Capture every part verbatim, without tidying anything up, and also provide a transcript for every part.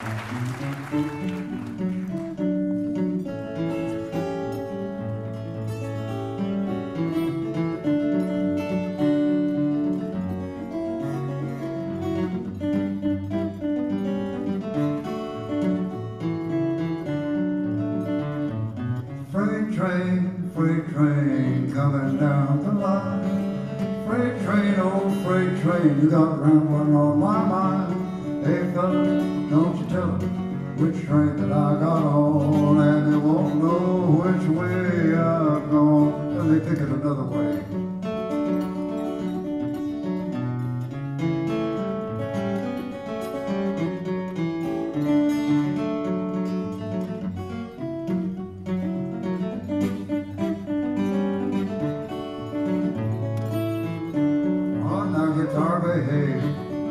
Freight train, freight train, coming down the line. Freight train, old freight train, you got rambling on my mind. Hey fella, don't you tell them which train that I got on, and they won't know which way I've gone, and they pick it another way. Guitar behave.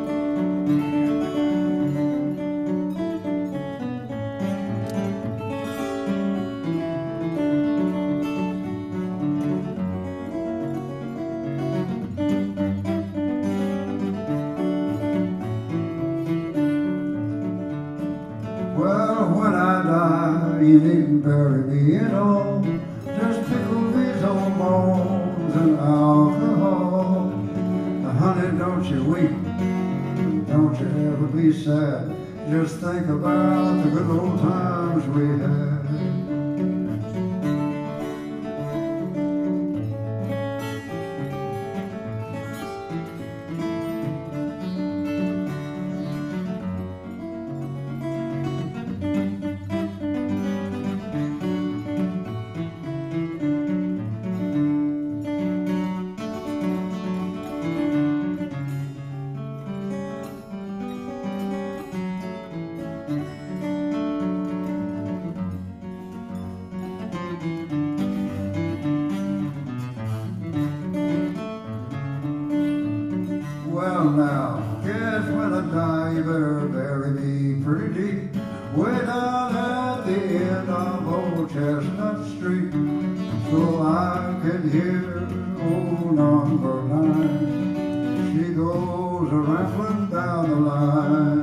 Well, when I die, you needn't bury me at all. Just tickle these old bones and alcohol. Honey, don't you weep, don't you ever be sad. Just think about the good old times we had. Well now, guess when I die you better bury me pretty deep, way down at the end of Old Chestnut Street, so I can hear old number nine. She goes a rambling down the line.